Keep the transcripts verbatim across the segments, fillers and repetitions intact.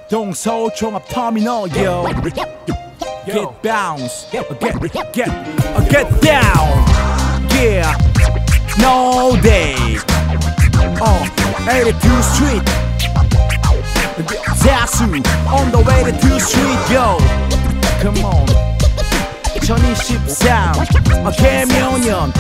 동서울 종합 터미널 yo. Get bounce, get get uh, get down, yeah. No day. Uh, eighty-two Street. 자수 on the way to two Street yo. Come on. 이천이십삼 아 개묘년.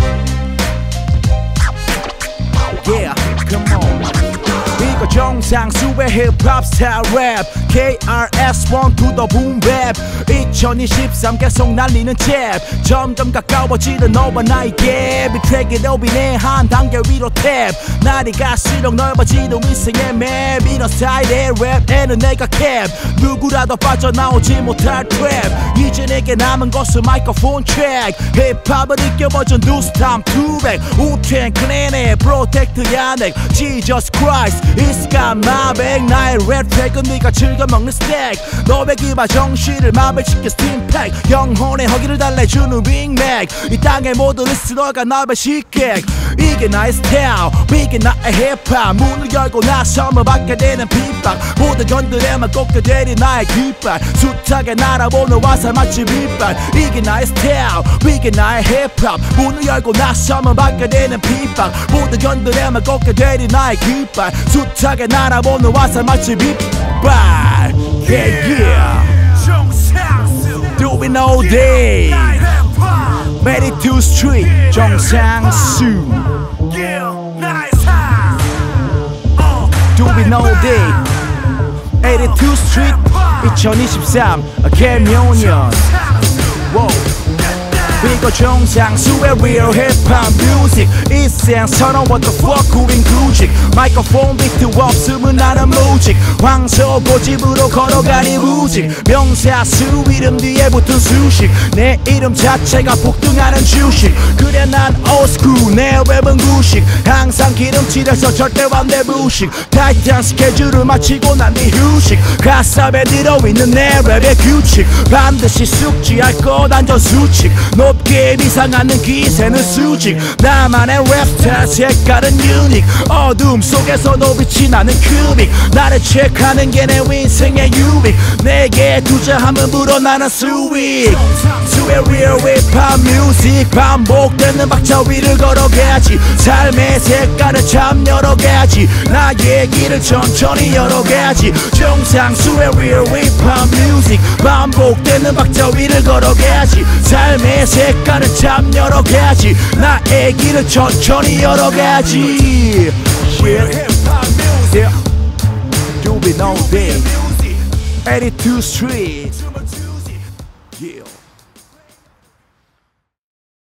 Yeah, come on. 이거 정상수의 힙합 스타일 랩 케이 알 에스 원 to the boom bap. 이천이십삼 계속 날리는 탭. 점점 가까워지는 너와 나의 갭. 이 트랙이 로빈의 한 단계 위로 탭. 날이 갈수록 넓어지는 인생의 맵. 이런 스타일의 랩에는 내가 캡. 누구라도 빠져나오지 못할 트랩. 이제 내게 남은 것은 마이크로폰 트랙. 힙합을 느껴보던 뉴스탐 투백. 우텐 클랜의 프로텍트야 넥. Jesus Christ It's got my back. 나의 랩 트랙은 네가 즐겨 먹는 스택. 너의 기바 정신을 마비시킨 스팀팩. 영혼의 허기를 달래주는 윙맥. 이 땅의 모두를 쓸어가 나의 식객. 이게 나의 스타일 이게 나의 힙합. 문을 열고 나서면 받게 되는 핍박. 모든 건들에만 꽂게 되리 나의 깃발. 숱하게 날아보는 화살 마치 빛발. 이게 나의 스타일 이게 나의 힙합. 문을 열고 나서면 받게 되는 핍박. 모든 건들에만 꽂게 되리 나의 깃발. 숱하게 날아보는 화살 마치 빛발. Yeah yeah. doinallday. eighty-two Street 정상수. doinallday. eighty-two Street 이천이십삼 개묘년. 이거 정상수의 real hip-hop music. 이 세상처럼 what the fuck 우린 구직. 마이크로폰 비트 없으면 나는 무직. 황소 고집으로 걸어가니 무직. 명사수 이름 뒤에 붙은 수식. 내 이름 자체가 폭등하는 주식. 그래 난 oldschool 내 랩은 구식. 항상 기름칠해서 절대 완대 부식. 타이트한 스케줄을 마치고 난 뒤 휴식. 가사에 들어있는 내 랩의 규칙. 반드시 숙지할 것 안전 수칙. 높게 비상하는 기세는 수직. 나만의 랩 스타일 색깔은 유닉. 어둠 속에서도 빛이 나는 큐빅. 나를 체크하는 게 내 인생의 유익. 내게 투자하면 불어나는 수익. 수의 real hip-hop music. 반복되는 박자 위를 걸어가야지. 삶의 색깔을 참 여러 가지. 나의 길을 천천히 열어가야지. 정상수의 real hip-hop music. 반복되는 박자 위를 걸어가야지. 삶의 색깔은 참 여러 가지. 나의 길을 천천히 열어가지. Yeah. doinallday. eighty-two Street. Yeah.